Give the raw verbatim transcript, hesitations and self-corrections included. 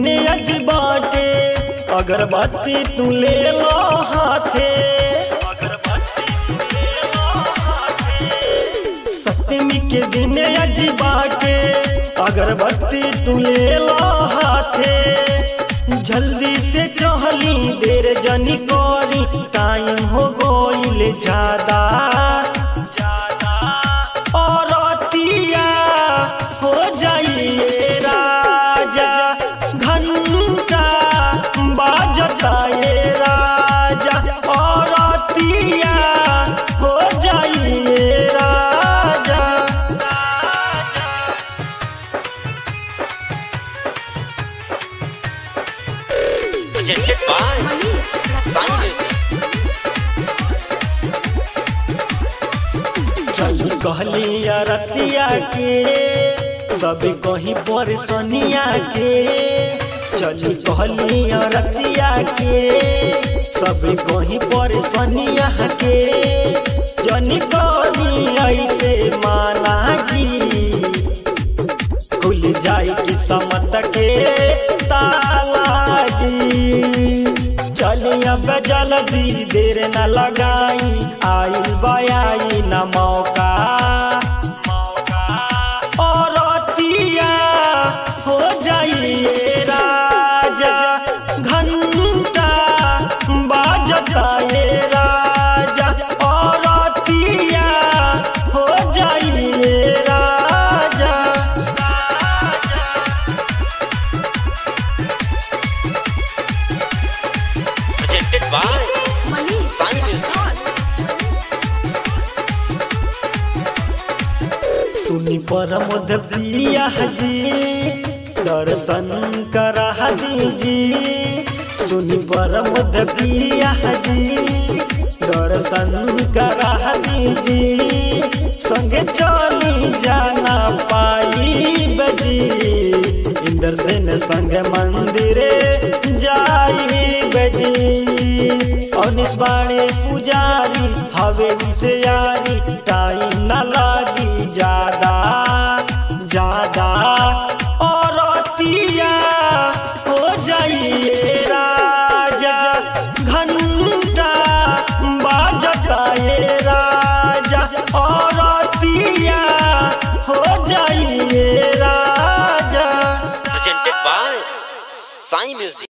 अज बाटे अगरबत्ती तू ले लो हाथे। सप्तमी के दिन अज बाटे अगरबत्ती तू ले लो हाथे। जल्दी से चहली देर जनी कोरी टाइम हो गोइल ज्यादा और अतिया हो जाइए राजा। घंटा बाजता ये राजा और अतिया हो जाइए राजा। Presented by Sun Music. चली कहली रतिया के सब कहीं पर सनिया के। चली कहली रतिया के सब कहीं पर सनिया के। जनी करी ऐसे माना जी खुल जाए किस्मत के ताला जी। चलिया पे जल्दी देर न लगाई आइल बयाई न मौका और अतिया हो जाइए राजा। घंटा बाजता ये राजा और अतिया हो जाइए राजा। Presented by Sun Music. सुनी परमोद प्रिया जी दर्शन करा दीजी। सुनी परमोद प्रिया जी दर्शन करा दीजी। संगे चली जाना पाई बजी इंदर सेन संग मंदिरे जाई बजी। और निस्बाणे पुजारी हवे उनसे यारी टाइम न लागी ज्यादा ज्यादा और अतिया हो जाइए राजा। घंटा बाजता ये राजा और अतिया हो जाइए राजा। Presented by Sun Music.